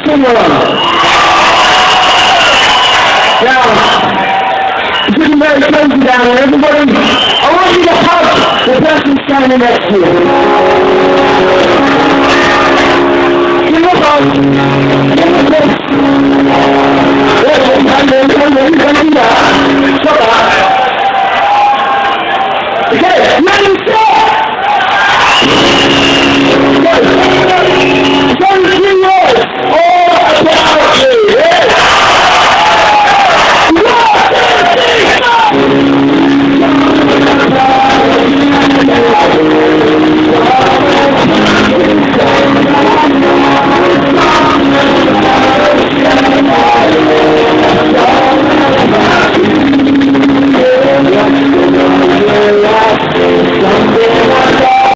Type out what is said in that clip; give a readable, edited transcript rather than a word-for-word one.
Sing along. Now, it's getting very cozy down here. Everybody, I want you to hug the person standing next to you. Give him a hug. Give him a kiss. Okay, ready?